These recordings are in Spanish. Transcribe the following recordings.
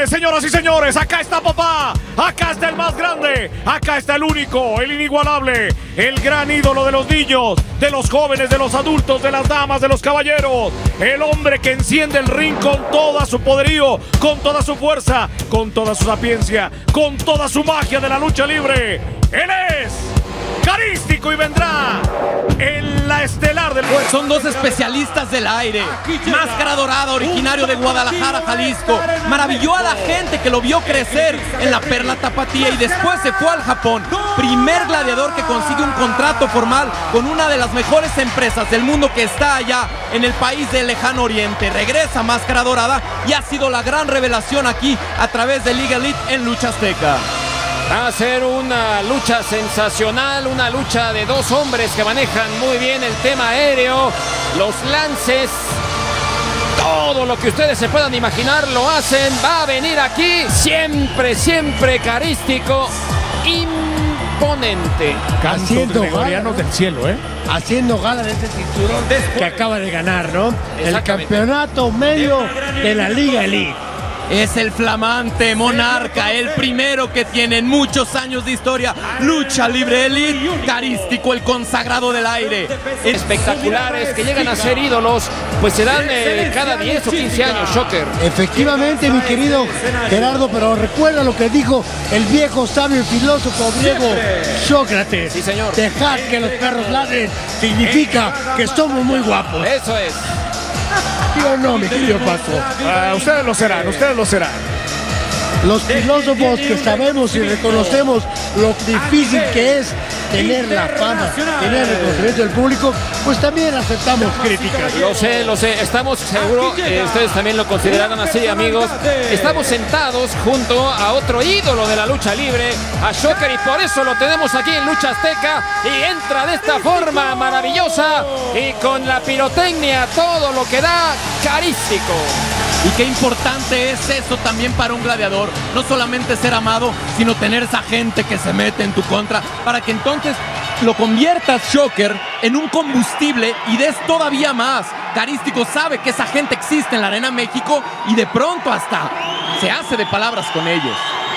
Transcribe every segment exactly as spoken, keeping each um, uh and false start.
viene, señoras y señores. Acá está papá, acá está el más grande, acá está el único, el inigualable, el gran ídolo de los niños, de los jóvenes, de los adultos, de las damas, de los caballeros. El hombre que enciende el ring con toda su poderío, con toda su fuerza, con toda su sapiencia, con toda su magia de la lucha libre. Él es Carístico y vendrá en la estelar del... Son dos especialistas del aire. Máscara Dorada, originario de Guadalajara, Jalisco. Maravilló a la gente que lo vio crecer en la Perla Tapatía y después se fue al Japón. Primer gladiador que consigue un contrato formal con una de las mejores empresas del mundo que está allá en el país del lejano oriente. Regresa Máscara Dorada y ha sido la gran revelación aquí a través de Liga Elite en Lucha Azteca. Va a ser una lucha sensacional, una lucha de dos hombres que manejan muy bien el tema aéreo, los lances, todo lo que ustedes se puedan imaginar lo hacen. Va a venir aquí siempre, siempre Carístico, imponente. Haciendo gregorianos del cielo, ¿eh? Haciendo gala de este cinturón que acaba de ganar, ¿no? El campeonato medio de la Liga Elite. Es el flamante monarca, el primero que tiene en muchos años de historia Lucha Libre Elite, Carístico, el consagrado del aire. Espectaculares que llegan a ser ídolos, pues se dan eh, cada diez o quince años, Shocker. Efectivamente, mi querido Gerardo, pero recuerda lo que dijo el viejo sabio y filósofo griego Sócrates. Sí, señor. Dejad que los perros ladren significa que somos muy guapos. Eso es. ¿Sí o no, mi querido Paco? Uh, ustedes lo serán, ustedes lo serán. Los filósofos que sabemos y reconocemos lo difícil que es tener la fama, tener el reconocimiento del público, pues también aceptamos críticas. Lo sé, lo sé, estamos seguros, eh, ustedes también lo consideran así, amigos. Estamos sentados junto a otro ídolo de la lucha libre, a Shocker, y por eso lo tenemos aquí en Lucha Azteca, y entra de esta forma maravillosa y con la pirotecnia, todo lo que da Carístico. Y qué importante es eso también para un gladiador, no solamente ser amado, sino tener esa gente que se mete en tu contra, para que entonces lo conviertas, Shocker, en un combustible y des todavía más. Carístico sabe que esa gente existe en la Arena México y de pronto hasta se hace de palabras con ellos.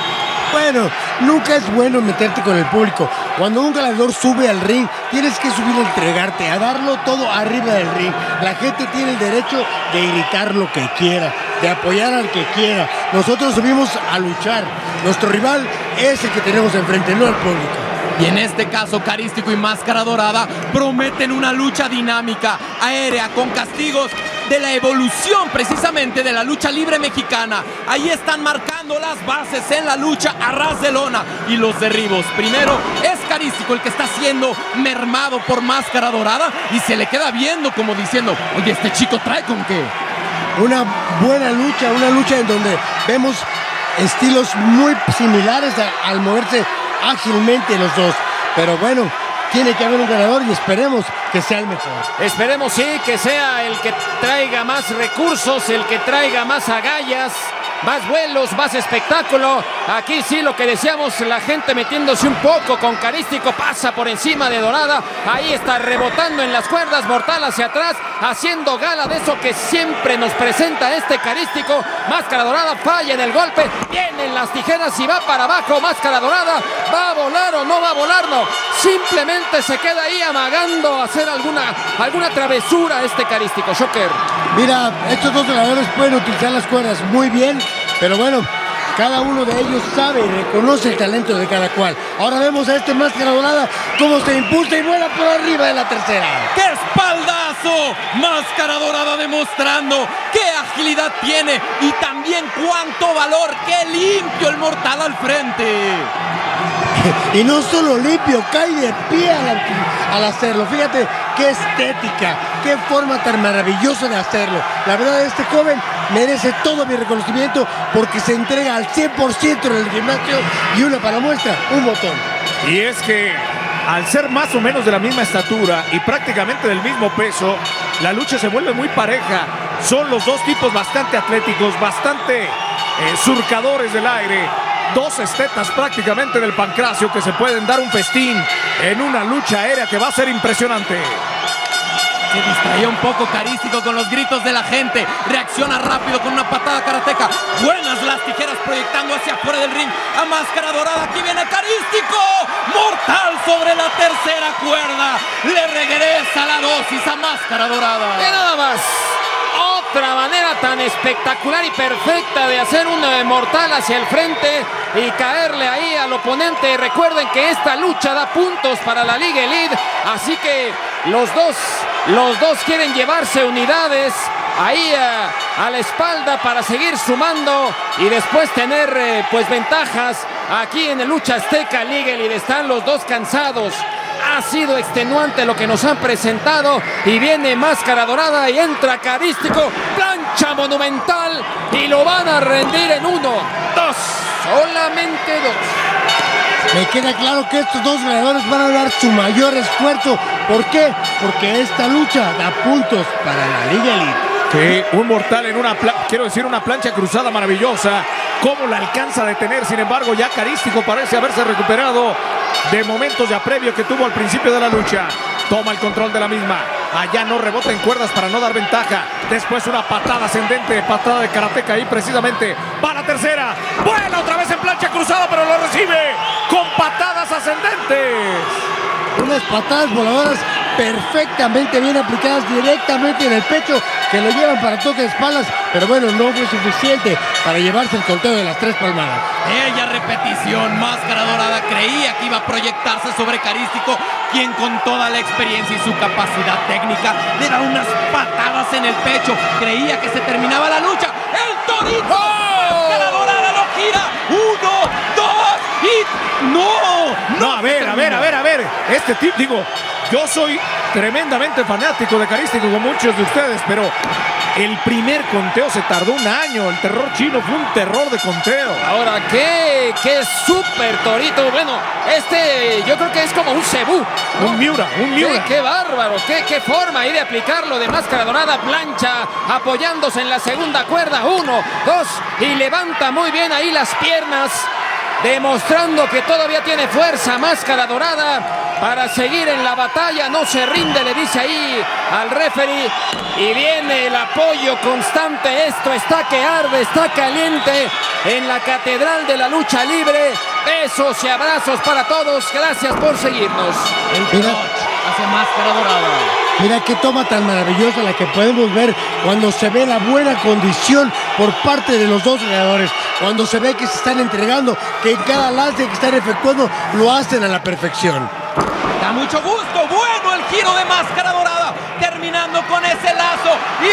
Bueno, nunca es bueno meterte con el público. Cuando un gladiador sube al ring, tienes que subir a entregarte, a darlo todo arriba del ring. La gente tiene el derecho de gritar lo que quiera, de apoyar al que quiera. Nosotros subimos a luchar. Nuestro rival es el que tenemos enfrente, no el público. Y en este caso, Carístico y Máscara Dorada prometen una lucha dinámica, aérea, con castigos de la evolución precisamente de la lucha libre mexicana. Ahí están marcando las bases en la lucha a ras de lona y los derribos. Primero es Carístico el que está siendo mermado por Máscara Dorada y se le queda viendo como diciendo, oye, este chico trae con qué. Una buena lucha, una lucha en donde vemos estilos muy similares a, al moverse ágilmente los dos, pero bueno, tiene que haber un ganador y esperemos que sea el mejor. Esperemos, sí, que sea el que traiga más recursos, el que traiga más agallas, más vuelos, más espectáculo. Aquí sí, lo que decíamos, la gente metiéndose un poco con Carístico, pasa por encima de Dorada, ahí está rebotando en las cuerdas, mortal hacia atrás, haciendo gala de eso que siempre nos presenta este Carístico. Máscara Dorada falla en el golpe, vienen las tijeras y va para abajo. Máscara Dorada, ¿va a volar o no va a volar? No, simplemente se queda ahí amagando a hacer alguna, alguna travesura este Carístico. Shocker. Mira, estos dos gladiadores pueden utilizar las cuerdas muy bien, pero bueno, cada uno de ellos sabe y reconoce el talento de cada cual. Ahora vemos a este Máscara Dorada cómo se impulsa y vuela por arriba de la tercera. ¡Qué espaldazo! Máscara Dorada demostrando qué agilidad tiene y también cuánto valor. ¡Qué limpio el mortal al frente! Y no solo limpio, cae de pie al, al hacerlo. Fíjate qué estética, qué forma tan maravillosa de hacerlo. La verdad, este joven merece todo mi reconocimiento porque se entrega al cien por ciento en el gimnasio. Y una para muestra, un botón. Y es que al ser más o menos de la misma estatura y prácticamente del mismo peso, la lucha se vuelve muy pareja. Son los dos tipos bastante atléticos, bastante eh, surcadores del aire. Dos estetas prácticamente del pancracio que se pueden dar un festín en una lucha aérea que va a ser impresionante. Se distraía un poco Carístico con los gritos de la gente. Reacciona rápido con una patada karateca. Buenas las tijeras proyectando hacia afuera del ring a Máscara Dorada. Aquí viene Carístico. Mortal sobre la tercera cuerda. Le regresa la dosis a Máscara Dorada. Y nada más. Otra manera tan espectacular y perfecta de hacer un eh, mortal hacia el frente y caerle ahí al oponente. Recuerden que esta lucha da puntos para la Liga Elite, así que los dos, los dos quieren llevarse unidades ahí a, a la espalda para seguir sumando y después tener eh, pues ventajas. Aquí en el Lucha Azteca Liga Elite están los dos cansados. Ha sido extenuante lo que nos han presentado y viene Máscara Dorada y entra Carístico, plancha monumental y lo van a rendir en uno, dos, solamente dos. Me queda claro que estos dos ganadores van a dar su mayor esfuerzo. ¿Por qué? Porque esta lucha da puntos para la Liga Elite. Sí, un mortal en una, quiero decir, una plancha cruzada maravillosa. ¿Cómo la alcanza a detener? Sin embargo, ya Carístico parece haberse recuperado de momentos de apremio que tuvo al principio de la lucha. Toma el control de la misma. Allá no rebota en cuerdas para no dar ventaja. Después una patada ascendente, patada de karateca ahí precisamente. Va la tercera. Vuela otra vez en plancha cruzada, pero lo recibe con patadas ascendentes. Unas patadas voladoras perfectamente bien aplicadas directamente en el pecho, que lo llevan para toque de espaldas, pero bueno, no fue suficiente para llevarse el conteo de las tres palmadas. Ella repetición, Máscara Dorada creía que iba a proyectarse sobre Carístico, quien con toda la experiencia y su capacidad técnica le da unas patadas en el pecho. Creía que se terminaba la lucha. ¡El Torito! ¡Oh! Máscara Dorada lo gira. ¡Uno, dos y no! No, a ver, a ver, a ver, a ver. Este tipo, digo, yo soy tremendamente fanático de Carístico como muchos de ustedes, pero el primer conteo se tardó un año. El terror chino fue un terror de conteo. Ahora, qué, qué súper Torito. Bueno, este yo creo que es como un cebú, ¿no? Un Miura, un Miura. Sí, qué bárbaro, qué, qué forma ahí de aplicarlo de Máscara Dorada, plancha, apoyándose en la segunda cuerda. Uno, dos, y levanta muy bien ahí las piernas, demostrando que todavía tiene fuerza Máscara Dorada para seguir en la batalla. No se rinde, le dice ahí al referee. Y viene el apoyo constante. Esto está que arde, está caliente en la Catedral de la Lucha Libre. Besos y abrazos para todos. Gracias por seguirnos. El Mira, hace Máscara Dorada. Mira qué toma tan maravillosa la que podemos ver cuando se ve la buena condición por parte de los dos ganadores. Cuando se ve que se están entregando, que en cada lance que están efectuando lo hacen a la perfección. Da mucho gusto. Bueno, el giro de Máscara Dorada, terminando con ese lazo y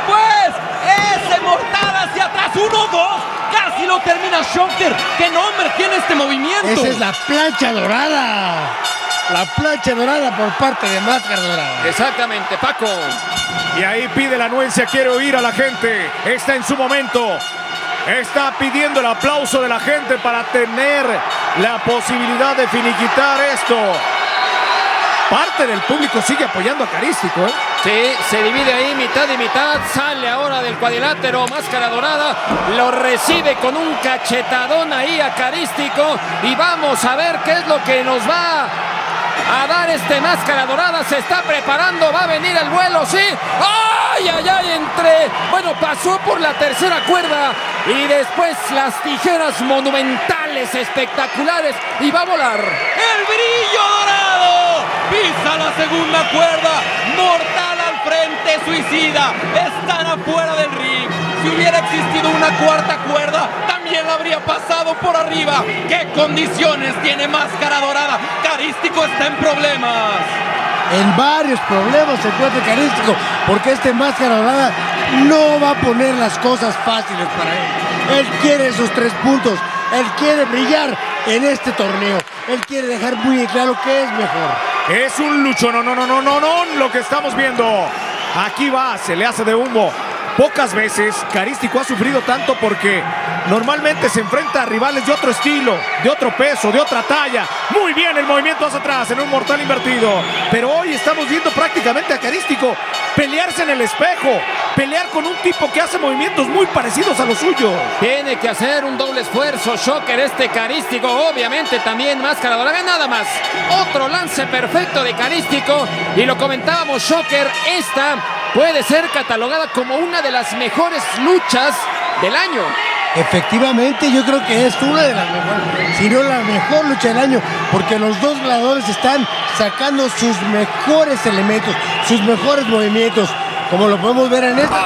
después ese mortal hacia atrás. Uno, dos. Casi lo termina Shocker. ¿Qué nombre tiene este movimiento? Esa es la plancha dorada. La plancha dorada por parte de Máscara Dorada. Exactamente, Paco. Y ahí pide la anuencia, quiere oír a la gente. Está en su momento. Está pidiendo el aplauso de la gente para tener la posibilidad de finiquitar esto. Parte del público sigue apoyando a Carístico, ¿eh? Sí, se divide ahí mitad y mitad. Sale ahora del cuadrilátero Máscara Dorada. Lo recibe con un cachetadón ahí a Carístico. Y vamos a ver qué es lo que nos va a dar este Máscara Dorada. Se está preparando, va a venir el vuelo, sí. ¡Ay, ay, ay! Entre, bueno, pasó por la tercera cuerda y después las tijeras monumentales, espectaculares, y va a volar. ¡El brillo dorado! Pisa la segunda cuerda. Mortal al frente, suicida. Están afuera del ring. Si hubiera existido una cuarta cuerda, también la habría pasado por arriba. ¿Qué condiciones tiene Máscara Dorada? Carístico está en problemas. En varios problemas se encuentra Carístico, porque este Máscara Dorada no va a poner las cosas fáciles para él. Él quiere esos tres puntos. Él quiere brillar en este torneo. Él quiere dejar muy claro que es mejor. Es un lucho, no, no, no, no, no, no, lo que estamos viendo. Aquí va, se le hace de humo. Pocas veces Carístico ha sufrido tanto porque normalmente se enfrenta a rivales de otro estilo, de otro peso, de otra talla. Muy bien el movimiento hacia atrás en un mortal invertido. Pero hoy estamos viendo prácticamente a Carístico pelearse en el espejo, pelear con un tipo que hace movimientos muy parecidos a los suyos. Tiene que hacer un doble esfuerzo Shocker este Carístico, obviamente también Máscara Dorada. Ve nada más, otro lance perfecto de Carístico, y lo comentábamos, Shocker, esta puede ser catalogada como una de las mejores luchas del año. Efectivamente, yo creo que es una de las mejores, si no la mejor lucha del año, porque los dos gladiadores están sacando sus mejores elementos, sus mejores movimientos, como lo podemos ver en esta.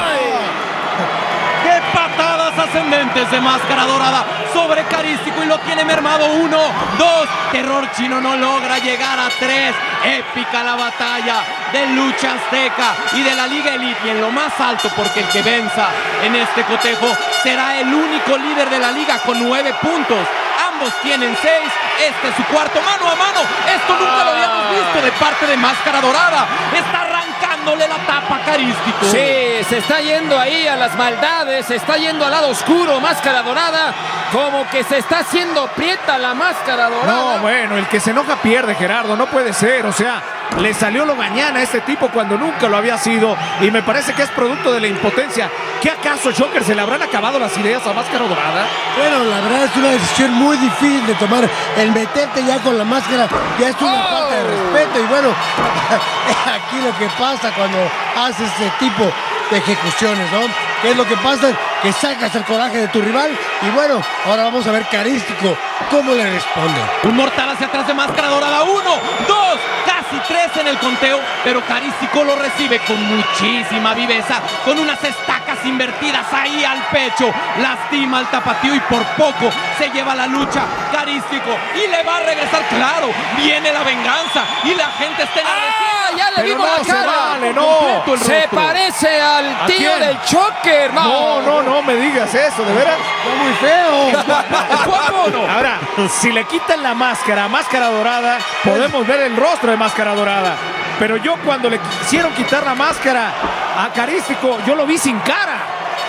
¡Qué patadas ascendentes de Máscara Dorada sobre Carístico! Y lo tiene mermado. Uno, dos, Terror Chino no logra llegar a tres. Épica la batalla de Lucha Azteca y de la Liga Elite, y en lo más alto, porque el que venza en este cotejo será el único líder de la liga con nueve puntos. Ambos tienen seis, este es su cuarto. Mano a mano, esto nunca lo habíamos visto de parte de Máscara Dorada. Está arrancándole la tapa a Carístico. Sí, se está yendo ahí a las maldades, se está yendo al lado oscuro Máscara Dorada, como que se está haciendo prieta la Máscara Dorada. No, bueno, el que se enoja pierde, Gerardo, no puede ser, o sea, le salió lo mañana a este tipo cuando nunca lo había sido, y me parece que es producto de la impotencia. ¿Qué acaso, Shocker, se le habrán acabado las ideas a Máscara Dorada? Bueno, la verdad es una decisión muy difícil de tomar. El meterte ya con la máscara ya es una Oh. falta de respeto. Y bueno, aquí lo que pasa cuando haces ese tipo de ejecuciones, ¿no? ¿Qué es lo que pasa? Que sacas el coraje de tu rival. Y bueno, ahora vamos a ver Carístico cómo le responde. Un mortal hacia atrás de Máscara Dorada. Uno, dos, casi tres en el conteo. Pero Carístico lo recibe con muchísima viveza, con unas estacas invertidas ahí al pecho. Lastima al tapatío y por poco se lleva la lucha Carístico. Y le va a regresar, claro, viene la venganza. Y la gente está en la ¡Ah! Ya le Pero vimos no la se cara. vale, no. Completo el Se rostro. parece al ¿A tío quién? del Shocker. No, no, no me digas eso, de veras. Está muy feo. ¿Es guapo o no? Ahora, si le quitan la máscara a Máscara Dorada, podemos ver el rostro de Máscara Dorada. Pero yo cuando le quisieron quitar la máscara a Carístico, yo lo vi sin cara.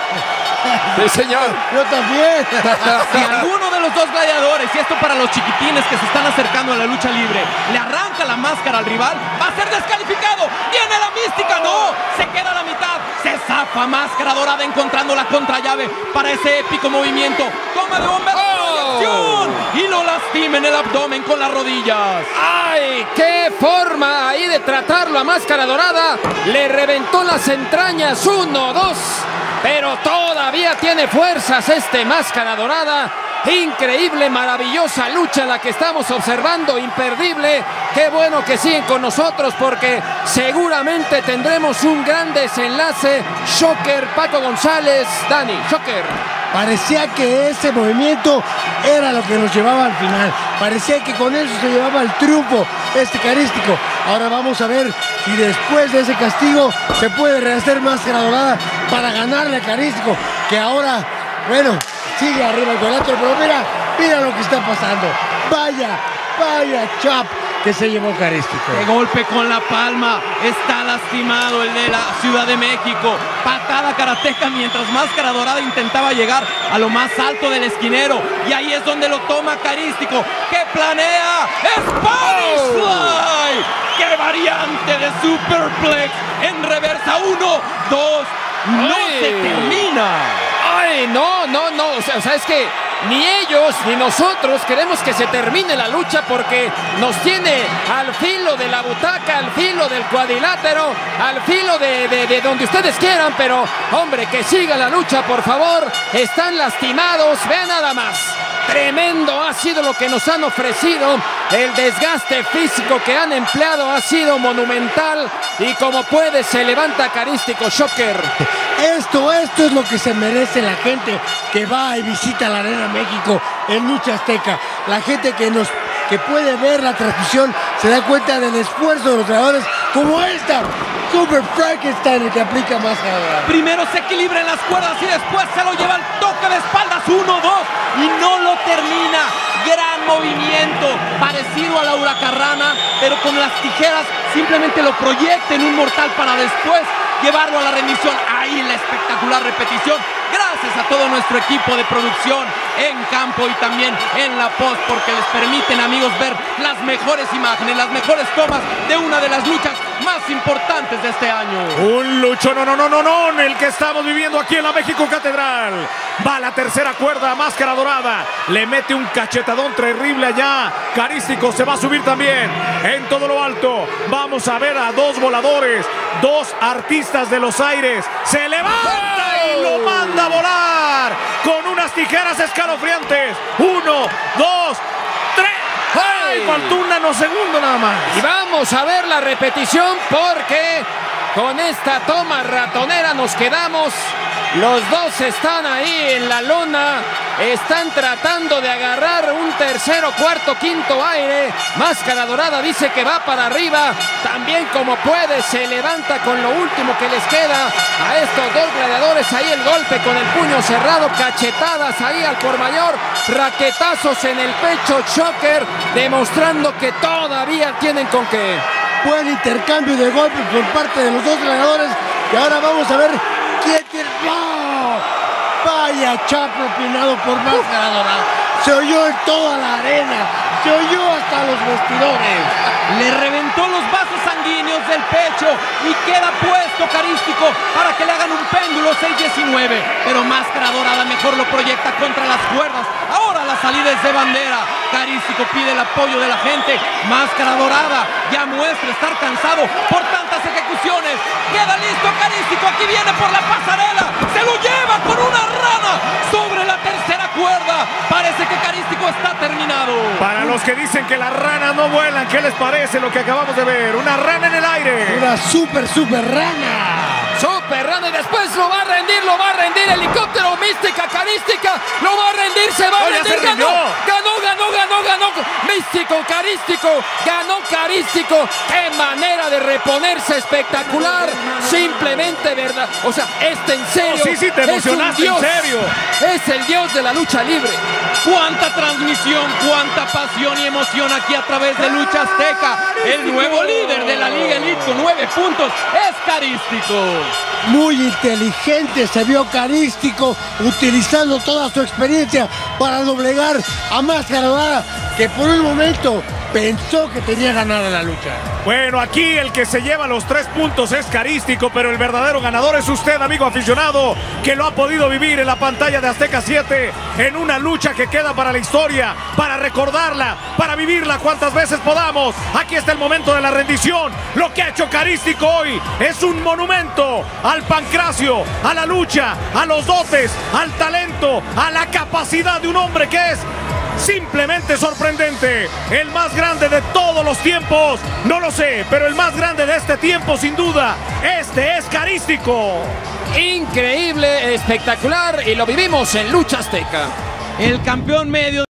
Sí, señor. Yo también. Si alguno de los dos gladiadores, y esto para los chiquitines que se están acercando a la lucha libre, le arranca la máscara al rival, va a ser descalificado. ¡Viene la mística! ¡No! Se queda a la mitad. Se zafa Máscara Dorada encontrando la contrallave para ese épico movimiento. Toma de bomba. ¡Oh! Y lo lastima en el abdomen con las rodillas. ¡Ay! ¡Qué forma ahí de tratarlo a Máscara Dorada! Le reventó las entrañas. Uno, dos. Pero todavía tiene fuerzas este Máscara Dorada. Increíble, maravillosa lucha la que estamos observando, imperdible. Qué bueno que siguen con nosotros porque seguramente tendremos un gran desenlace. Shocker, Paco González, Dani, Shocker. Parecía que ese movimiento era lo que nos llevaba al final. Parecía que con eso se llevaba el triunfo este Carístico. Ahora vamos a ver si después de ese castigo se puede rehacer Máscara Dorada para ganarle a Carístico, que ahora, bueno, sigue arriba el cuadrilátero, pero mira, mira lo que está pasando. Vaya, vaya chap que se llevó Carístico. ¡Qué golpe con la palma! Está lastimado el de la Ciudad de México. Patada karateca mientras Máscara Dorada intentaba llegar a lo más alto del esquinero. Y ahí es donde lo toma Carístico, que planea Spanish Fly. ¡Qué variante de Superplex! En reversa, uno, dos, no ¡Ay! se termina. ¡Ay, no, no, no! O sea, o sea, es que ni ellos ni nosotros queremos que se termine la lucha porque nos tiene al filo de la butaca, al filo del cuadrilátero, al filo de, de, de donde ustedes quieran, pero hombre, que siga la lucha, por favor. Están lastimados, vean nada más. Tremendo ha sido lo que nos han ofrecido. El desgaste físico que han empleado ha sido monumental. Y como puede, se levanta Carístico, Shocker. Esto, esto es lo que se merece la gente que va y visita la Arena México en Lucha Azteca. La gente que nos que puede ver la transmisión se da cuenta del esfuerzo de los creadores como esta Super Frankenstein, el que aplica Máscara Dorada. Primero se equilibra en las cuerdas y después se lo lleva al toque de espaldas. Uno, dos. Y no lo termina. Gran movimiento. Parecido a Laura Carrana, pero con las tijeras simplemente lo proyecta en un mortal para después llevarlo a la rendición. Ahí la espectacular repetición. Gracias a todo nuestro equipo de producción en campo y también en la post, porque les permiten, amigos, ver las mejores imágenes, las mejores tomas de una de las luchas más importantes de este año. Un lucho, no, no, no, no, no, el que estamos viviendo aquí en la México Catedral. Va la tercera cuerda, Máscara Dorada. Le mete un cachetadón terrible allá. Carístico se va a subir también en todo lo alto. Vamos a ver a dos voladores, dos artistas de los aires. Se levanta y lo manda a volar con unas tijeras escalofriantes. Uno, dos, tres. ¡Ay! Faltó un nanosegundo nada más. Y vamos a ver la repetición porque con esta toma ratonera nos quedamos. Los dos están ahí en la lona. Están tratando de agarrar un tercero, cuarto, quinto aire. Máscara Dorada dice que va para arriba. También como puede se levanta con lo último que les queda a estos dos gladiadores. Ahí el golpe con el puño cerrado. Cachetadas ahí al por mayor. Raquetazos en el pecho. Choker demostrando que todavía tienen con qué. Buen intercambio de golpes por parte de los dos gladiadores. Y ahora vamos a ver quién tiene... ¡Oh! Vaya chap propinado por Máscara Dorada. Se oyó en toda la arena. Se oyó hasta los vestidores. Le reventó los vasos sanguíneos del pecho y queda puesto Carístico para que le hagan un péndulo seis diecinueve. Pero Máscara Dorada mejor lo proyecta contra las cuerdas. Ahora la salida es de bandera. Carístico pide el apoyo de la gente. Máscara Dorada ya muestra estar cansado por tantas ejecuciones. Queda listo Carístico. Aquí viene por la pasarela. Se lo lleva con una rana sobre la tercera cuerda. Parece que Carístico está terminado. Para los que dicen que las ranas no vuelan, ¿qué les parece lo que acabamos de ver? Una rana en el aire. Una super, super rana. Super rana y después lo va a rendir, lo va a rendir. Helicóptero mística, carística. Lo va a rendir, se va a Oye, rendir. se Ganó, rindió. ganó, ganó, ganó, ganó. Místico, carístico. Ganó carístico. Qué manera de reponerse espectacular. Simplemente verdad. O sea, este en serio. Oh, sí, sí, te es un emocionaste, dios. en serio. Es el dios de la lucha libre. Cuánta transmisión, cuánta pasión y emoción aquí a través de Lucha Azteca. El nuevo líder de la Liga Elite con nueve puntos es Carístico. Muy inteligente se vio Carístico, utilizando toda su experiencia para doblegar a Máscara Dorada, que por un momento pensó que tenía ganada la lucha. Bueno, aquí el que se lleva los tres puntos es Carístico, pero el verdadero ganador es usted, amigo aficionado, que lo ha podido vivir en la pantalla de Azteca siete, en una lucha que queda para la historia, para recordarla, para vivirla cuantas veces podamos. Aquí está el momento de la rendición. Lo que ha hecho Carístico hoy es un monumento al pancracio, a la lucha, a los dotes, al talento, a la capacidad de un hombre que es simplemente sorprendente. El más grande de todos los tiempos, no lo sé, pero el más grande de este tiempo sin duda, este es Carístico. Increíble, espectacular y lo vivimos en Lucha Azteca. El campeón medio